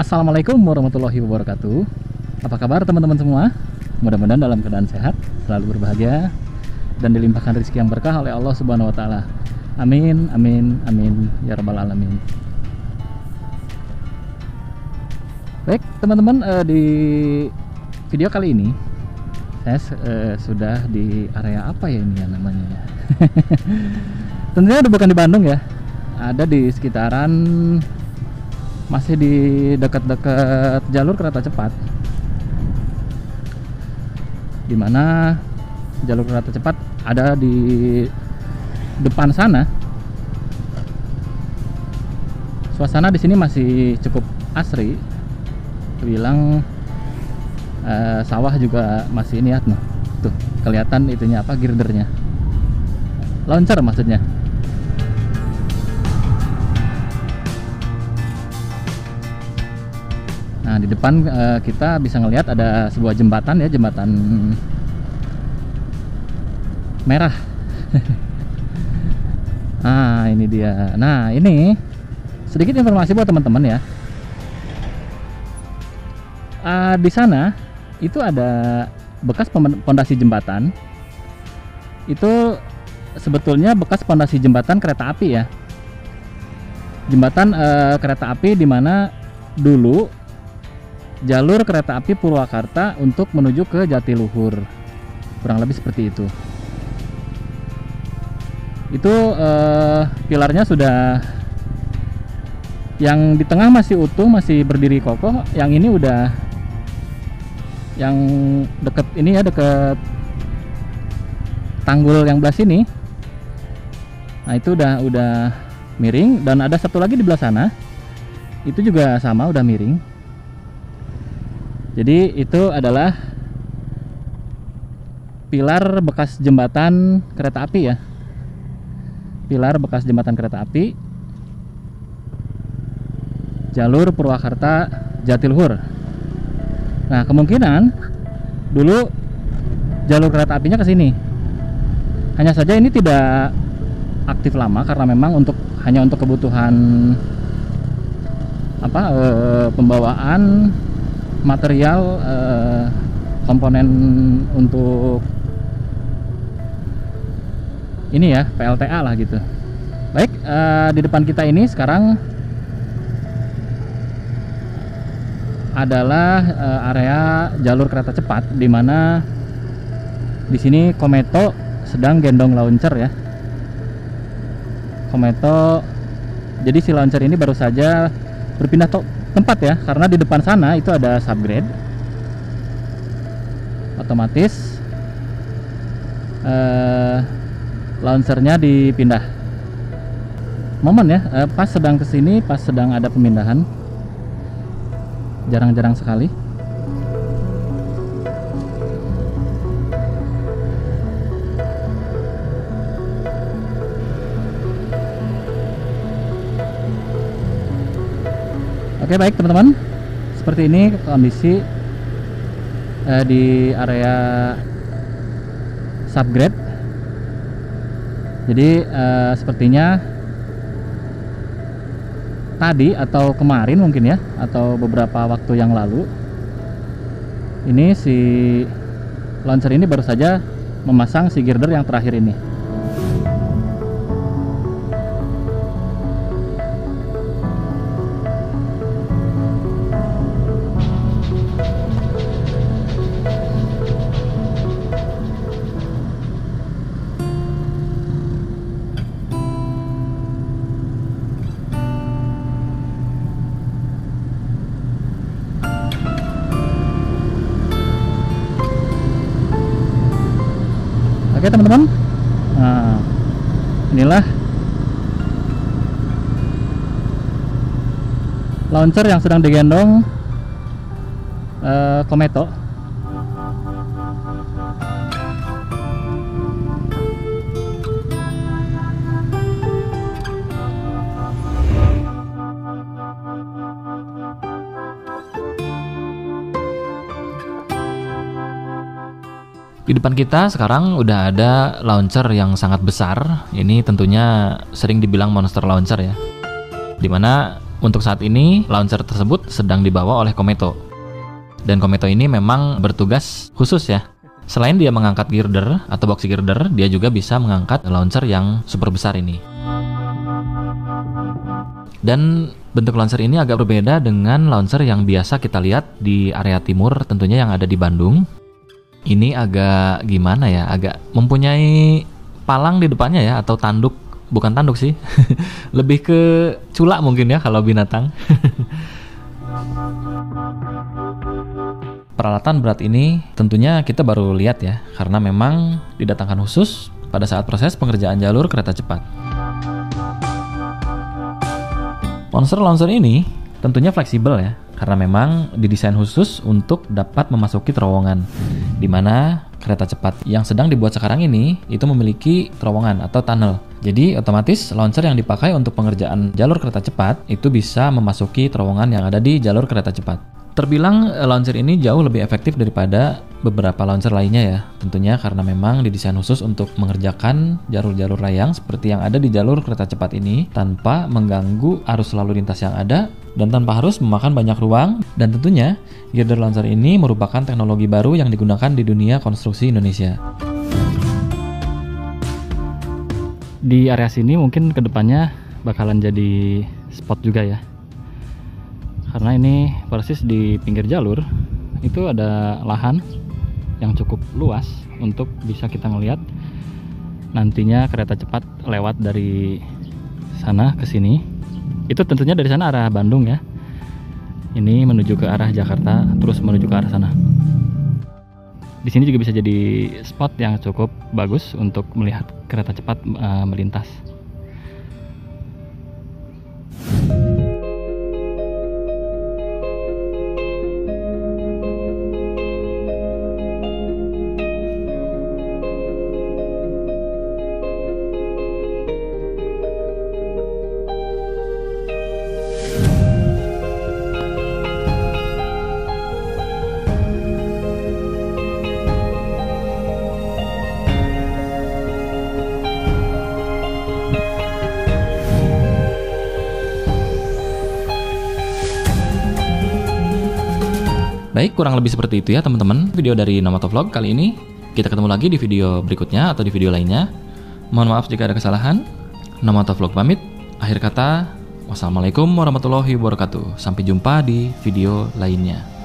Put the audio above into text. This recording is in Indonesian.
Assalamualaikum warahmatullahi wabarakatuh. Apa kabar teman-teman semua? Mudah-mudahan dalam keadaan sehat, selalu berbahagia, dan dilimpahkan rezeki yang berkah oleh Allah Subhanahu wa Ta'ala. Amin, amin, amin, ya rabbal alamin. Baik teman-teman, di video kali ini saya sudah di area apa ya ini ya namanya? Tentunya bukan di Bandung ya, ada di sekitaran, masih di dekat-dekat jalur kereta cepat, dimana jalur kereta cepat ada di depan sana. Suasana di sini masih cukup asri, bilang sawah juga masih ini ya, tuh kelihatan itunya apa, girdernya, launcher maksudnya. Nah, di depan kita bisa ngelihat ada sebuah jembatan ya, jembatan merah. Nah, ini dia. Nah, ini sedikit informasi buat teman-teman ya. Di sana itu ada bekas pondasi jembatan. Itu sebetulnya bekas pondasi jembatan kereta api ya. Jembatan kereta api di mana dulu jalur kereta api Purwakarta untuk menuju ke Jatiluhur, kurang lebih seperti itu. Itu pilarnya sudah, yang di tengah masih utuh, masih berdiri kokoh. Yang ini udah, yang deket ini ya, deket tanggul yang belah sini. Nah, itu udah miring, dan ada satu lagi di belah sana. Itu juga sama, udah miring. Jadi itu adalah pilar bekas jembatan kereta api ya. Pilar bekas jembatan kereta api jalur Purwakarta Jatiluhur. Nah, kemungkinan dulu jalur kereta apinya ke sini. Hanya saja ini tidak aktif lama karena memang hanya untuk kebutuhan pembawaan material, komponen untuk ini ya, PLTA lah gitu. Baik, di depan kita ini sekarang adalah area jalur kereta cepat, di mana di sini Kometo sedang gendong launcher ya. Kometo, jadi si launcher ini baru saja berpindah tempat ya, karena di depan sana itu ada subgrade, otomatis launchernya dipindah. Momen ya, pas sedang kesini, pas sedang ada pemindahan, jarang-jarang sekali. Oke, baik teman-teman, seperti ini kondisi di area subgrade. Jadi sepertinya tadi atau kemarin mungkin ya, atau beberapa waktu yang lalu, ini si launcher ini baru saja memasang si girder yang terakhir ini. Oke teman-teman, nah inilah launcher yang sedang digendong Kometo. Di depan kita sekarang udah ada launcher yang sangat besar. Ini tentunya sering dibilang monster launcher ya. Dimana Untuk saat ini, launcher tersebut sedang dibawa oleh Kometo. Dan Kometo ini memang bertugas khusus ya. Selain dia mengangkat girder atau box girder, dia juga bisa mengangkat launcher yang super besar ini. Dan bentuk launcher ini agak berbeda dengan launcher yang biasa kita lihat di area timur, tentunya yang ada di Bandung. Ini agak gimana ya, agak mempunyai palang di depannya ya, atau tanduk. Bukan tanduk sih, lebih ke culak mungkin ya kalau binatang. Peralatan berat ini tentunya kita baru lihat ya, karena memang didatangkan khusus pada saat proses pengerjaan jalur kereta cepat. Monster launcher ini tentunya fleksibel ya, karena memang didesain khusus untuk dapat memasuki terowongan, di mana kereta cepat yang sedang dibuat sekarang ini itu memiliki terowongan atau tunnel. Jadi otomatis launcher yang dipakai untuk pengerjaan jalur kereta cepat itu bisa memasuki terowongan yang ada di jalur kereta cepat. Terbilang launcher ini jauh lebih efektif daripada beberapa launcher lainnya ya, tentunya karena memang didesain khusus untuk mengerjakan jalur-jalur layang seperti yang ada di jalur kereta cepat ini tanpa mengganggu arus lalu lintas yang ada dan tanpa harus memakan banyak ruang. Dan tentunya girder launcher ini merupakan teknologi baru yang digunakan di dunia konstruksi Indonesia. Di area sini mungkin kedepannya bakalan jadi spot juga ya, karena ini persis di pinggir jalur itu ada lahan yang cukup luas untuk bisa kita ngelihat nantinya kereta cepat lewat dari sana ke sini. Itu tentunya dari sana arah Bandung ya, ini menuju ke arah Jakarta terus menuju ke arah sana. Di sini juga bisa jadi spot yang cukup bagus untuk melihat kereta cepat melintas. Baik, kurang lebih seperti itu ya teman-teman video dari Nomotovlog kali ini. Kita ketemu lagi di video berikutnya atau di video lainnya. Mohon maaf jika ada kesalahan. Nomotovlog pamit. Akhir kata, wassalamualaikum warahmatullahi wabarakatuh. Sampai jumpa di video lainnya.